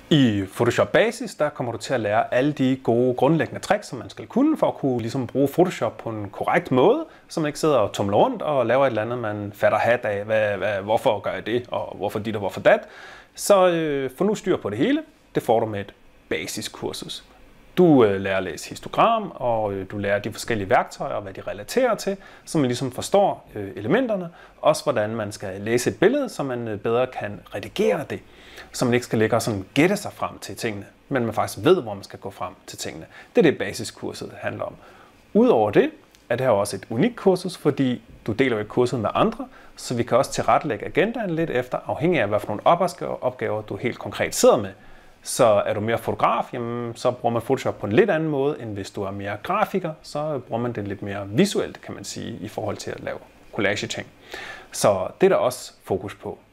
I Photoshop Basis, der kommer du til at lære alle de gode grundlæggende tricks, som man skal kunne for at kunne ligesom bruge Photoshop på en korrekt måde, så man ikke sidder og tumler rundt og laver et eller andet, man fatter hat af, hvorfor gør jeg det, og hvorfor dit og hvorfor dat. Så få nu styr på det hele. Det får du med et basiskursus. Du lærer at læse histogram, og du lærer de forskellige værktøjer og hvad de relaterer til, så man ligesom forstår elementerne. Også hvordan man skal læse et billede, så man bedre kan redigere det. Så man ikke skal ligge og sådan gætte sig frem til tingene, men man faktisk ved, hvor man skal gå frem til tingene. Det er det basiskurset handler om. Udover det er det her også et unikt kursus, fordi du deler jo et kurset med andre, så vi kan også tilrettelægge agendaen lidt efter, afhængig af, hvad for nogle opgaver du helt konkret sidder med. Så er du mere fotograf, jamen, så bruger man Photoshop på en lidt anden måde, end hvis du er mere grafiker, så bruger man det lidt mere visuelt, kan man sige, i forhold til at lave collage-ting. Så det er der også fokus på.